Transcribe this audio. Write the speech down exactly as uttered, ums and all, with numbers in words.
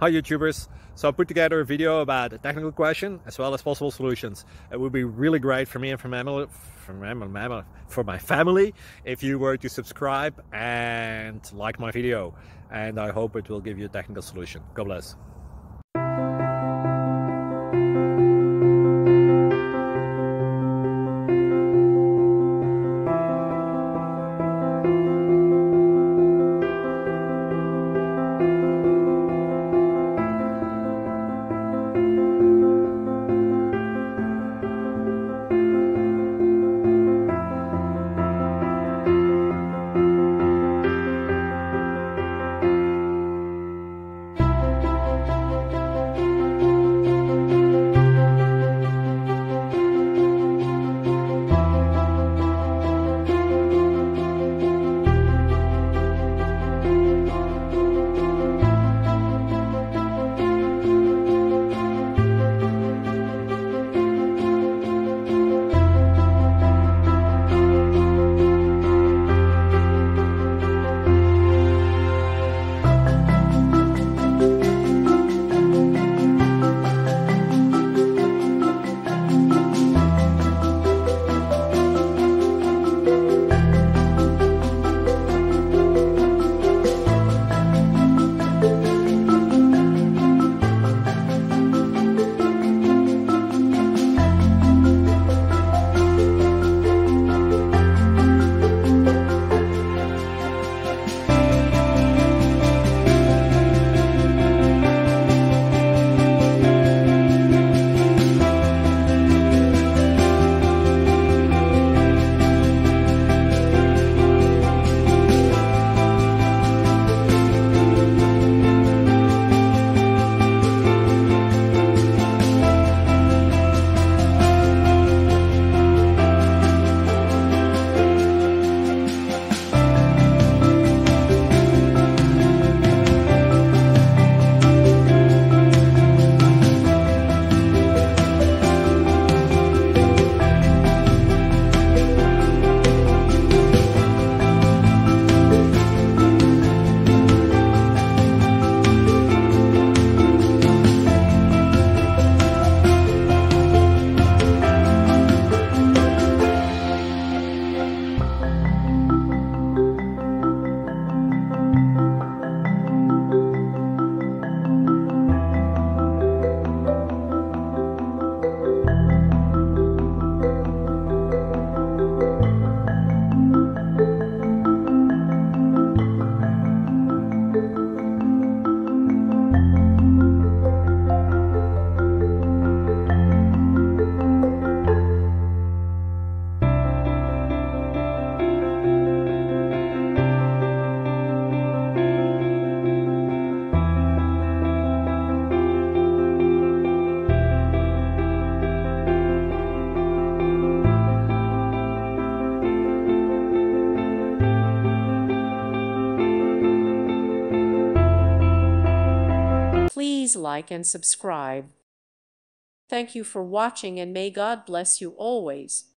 Hi YouTubers, so I put together a video about a technical question as well as possible solutions. It would be really great for me and for, mammal, for, mammal, for my family if you were to subscribe and like my video, and I hope it will give you a technical solution. God bless. Please like and subscribe. Thank you for watching, and may God bless you always.